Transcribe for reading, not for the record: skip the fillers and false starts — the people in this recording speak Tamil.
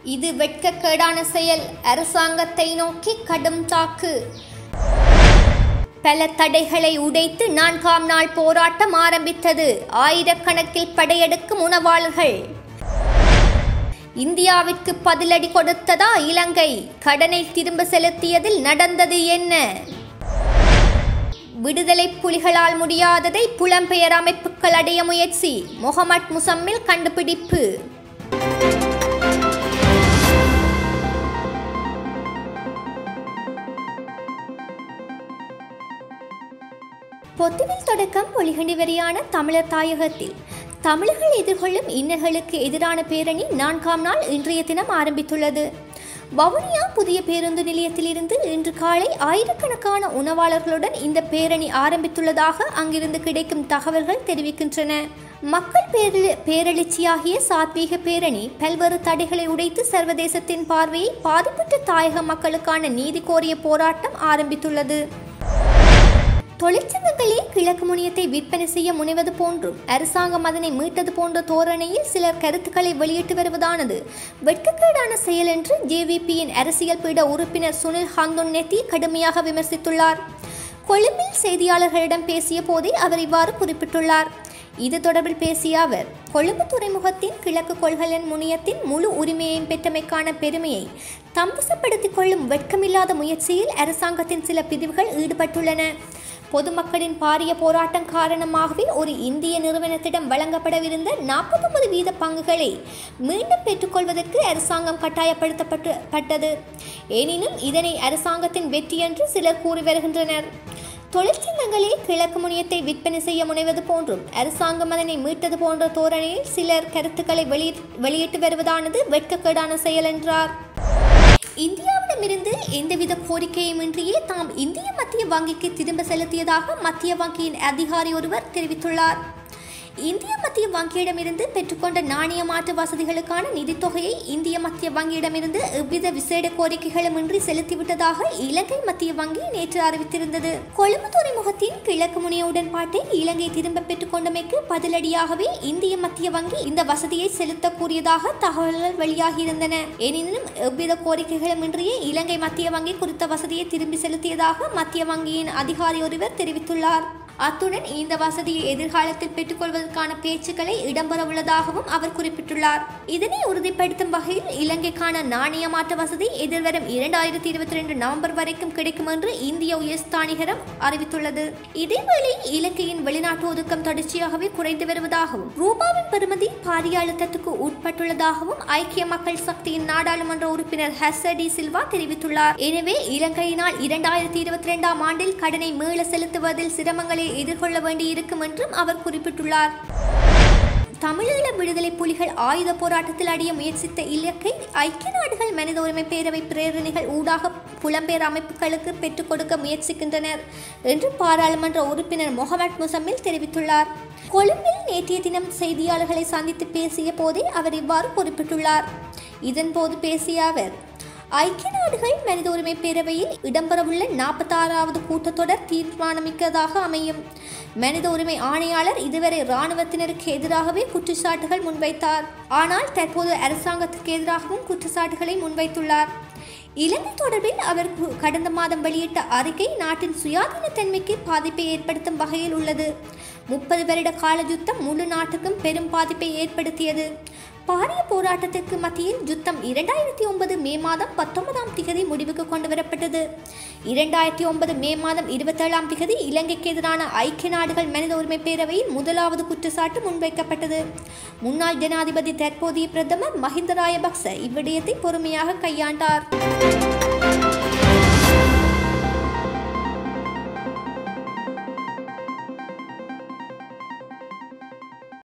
இது வெட்கக்கேடான செயல். அரசாங்கத்தை நோக்கி கடும் தாக்கு. பல தடைகளை உடைத்து 4ஆம் நாள் போராட்டம் ஆரம்பித்தது. ஆயிரக்கணக்கில் படையெடுக்கும் உணவாளர்கள். இந்தியாவிற்கு பதிலடி கொடுத்ததா இலங்கை? கடனை திரும்ப செலுத்தியதில் நடந்தது என்ன? விடுதலை புலிகளால் முடியாததை புலம்பெயர் அமைப்புகள் அடைய முயற்சி. முகமட் முசம்மில் கண்டுபிடிப்பு. பொத்துவில் தொடக்கம் பொலிகண்டி வரியான தமிழர் தாயகத்தில் தமிழர்கள் எதிர்கொள்ளும் இன்னல்களுக்கு எதிரான பேரணி 4ஆம் நாள் இன்றைய தினம் ஆரம்பித்துள்ளது. வவுனியா புதிய பேருந்து நிலையத்திலிருந்து இன்று காலை ஆயிரக்கணக்கான உணவாளர்களுடன் இந்த பேரணி ஆரம்பித்துள்ளதாக அங்கிருந்து கிடைக்கும் தகவல்கள் தெரிவிக்கின்றன. மக்கள் பேரெழுச்சியாகிய சாத்வீக பேரணி பல்வேறு தடைகளை உடைத்து சர்வதேசத்தின் பார்வையை பாதிப்புற்ற தாயக மக்களுக்கான நீதி கோரிய போராட்டம் ஆரம்பித்துள்ளது. தொழிற்சங்கங்களே கிழக்கு முனையத்தை விற்பனை செய்ய முனைவது போன்றும் அரசாங்கம் அதனை மீட்டது போன்ற தோரணையில் சிலர் கருத்துக்களை வெளியிட்டு வருவதானது வெட்கக்கேடான செயல் என்று ஜேவிபியின் அரசியல் பீட உறுப்பினர் சுனில் ஹந்துன்னெத்தி கடுமையாக விமர்சித்துள்ளார். கொழும்பில் செய்தியாளர்களிடம் பேசிய போதே அவர் இவ்வாறு குறிப்பிட்டுள்ளார். இது தொடர்பில் பேசிய அவர், கொழும்பு துறைமுகத்தின் கிழக்கு கொள்கலன் முனையத்தின் முழு உரிமையையும் பெற்றமைக்கான பெருமையை தம்பசப்படுத்திக் கொள்ளும் வெட்கமில்லாத முயற்சியில் அரசாங்கத்தின் சில பிரிவுகள் ஈடுபட்டுள்ளன. பொதுமக்களின் பாரிய போராட்டம் காரணமாகவே ஒரு இந்திய நிறுவனத்திடம் வழங்கப்படவிருந்த 49% பங்குகளை மீண்டும் பெற்றுக்கொள்வதற்கு அரசாங்கம் கட்டாயப்படுத்தப்பட்டது. எனினும் இதனை அரசாங்கத்தின் வெற்றி என்று சிலர் கூறி வருகின்றனர். தொழிற்சங்கங்களே கிழக்கு முனையத்தை விற்பனை செய்ய முனைவது போன்றும் அரசாங்கம் அதனை மீட்டது போன்ற தோரணையில் சிலர் கருத்துக்களை வெளியிட்டு வருவதானது வெட்கக்கேடான செயல் என்றார். இந்தியாவிடமிருந்து எந்தவித கோரிக்கையுமின்றியே தாம் இந்திய மத்திய வங்கிக்கு திரும்ப செலுத்தியதாக மத்திய வங்கியின் அதிகாரி ஒருவர் தெரிவித்துள்ளார். இந்திய மத்திய வங்கியிடமிருந்து பெற்றுக்கொண்ட நாணய மாற்று வசதிகளுக்கான நிதித்தொகையை இந்திய மத்திய வங்கியிடமிருந்து எவ்வித விசேட கோரிக்கைகளுமின்றி செலுத்திவிட்டதாக இலங்கை மத்திய வங்கி நேற்று அறிவித்திருந்தது. கொழும்பு துறைமுகத்தின் கிழக்கு முனைய உடன்பாட்டை இலங்கை திரும்ப பெற்றுக் கொண்டமைக்கு பதிலடியாகவே இந்திய மத்திய வங்கி இந்த வசதியை செலுத்த கூறியதாக தகவல்கள் வெளியாகியிருந்தன. எனினும் எவ்வித கோரிக்கைகளுமின்றியே இலங்கை மத்திய வங்கி குறித்த வசதியை திரும்பி செலுத்தியதாக மத்திய வங்கியின் அதிகாரி ஒருவர் தெரிவித்துள்ளார். அத்துடன் இந்த வசதியை எதிர்காலத்தில் பெற்றுக்கொள்வதற்கான பேச்சுக்களை இடம்பெறவுள்ளதாகவும் அவர் குறிப்பிட்டுள்ளார். இதனை உறுதிப்படுத்தும் வகையில் இலங்கைக்கான நாணய மாற்று வசதி எதிர்வரும் 2022 நவம்பர் வரைக்கும் கிடைக்கும் என்று இந்திய உயர்ஸ்தானிகரம் அறிவித்துள்ளது. இதேவேளை இலங்கையின் வெளிநாட்டு ஒதுக்கம் தொடர்ச்சியாகவே குறைந்து வருவதாகவும் ரூபாவின் பெறுமதி பாரிய அழுத்தத்துக்கு உட்பட்டுள்ளதாகவும் ஐக்கிய மக்கள் சக்தியின் நாடாளுமன்ற உறுப்பினர் ஹெசடி சில்வா தெரிவித்துள்ளார். எனவே இலங்கையினால் 2022ஆம் ஆண்டில் கடனை மீள செலுத்துவதில் சிரமங்களை எதிர்கொள்ள வேண்டியிருக்கும் என்றும் அவர் குறிப்பிட்டுள்ளார். தமிழீழ விடுதலை புலிகள் ஆயுத போராட்டத்தில் அடைய முயற்சித்த இலக்கை ஐக்கிய நாடுகள் மனித உரிமை பேரவை பிரேரணைகள் ஊடாக புலம்பெயர் அமைப்புகளுக்கு பெற்றுக் கொடுக்க முயற்சிக்கின்றனர் என்று பாராளுமன்ற உறுப்பினர் முகமட் முசம்மில் தெரிவித்துள்ளார். கொழும்பில் நேற்றைய தினம் செய்தியாளர்களை சந்தித்து பேசிய போதே அவர் இவ்வாறு குறிப்பிட்டுள்ளார். இதன்போது பேசிய அவர், ஐக்கிய நாடுகள் மனித உரிமை பேரவையில் இடம்பெறவுள்ள 46வது கூட்டத்தொடர் தீர்மானமிக்கதாக அமையும். மனித உரிமை ஆணையாளர் இதுவரை இராணுவத்தினருக்கு எதிராகவே குற்றச்சாட்டுகள் முன்வைத்தார். ஆனால் தற்போது அரசாங்கத்திற்கு எதிராகவும் குற்றச்சாட்டுகளை முன்வைத்துள்ளார். இலங்கை தொடர்பில் அவர் கடந்த மாதம் வெளியிட்ட அறிக்கை நாட்டின் சுயாதீனத்தன்மைக்கு பாதிப்பை ஏற்படுத்தும் வகையில் உள்ளது. 30 வருட கால யுத்தம் முழு நாட்டுக்கும் பெரும் பாதிப்பை ஏற்படுத்தியது. பாரிய போராட்டத்திற்கு மத்தியில் யுத்தம் 2009 மே மாதம் 19ஆம் திகதி முடிவுக்கு கொண்டு வரப்பட்டது. 2009 மே மாதம் 27ஆம் திகதி இலங்கைக்கு எதிரான ஐக்கிய நாடுகள் மனித உரிமை பேரவையில் முதலாவது குற்றச்சாட்டு முன்வைக்கப்பட்டது. முன்னாள் ஜனாதிபதி தற்போதைய பிரதமர் மஹிந்த ராஜபக்ச இவ்விடயத்தை பொறுமையாக கையாண்டார்.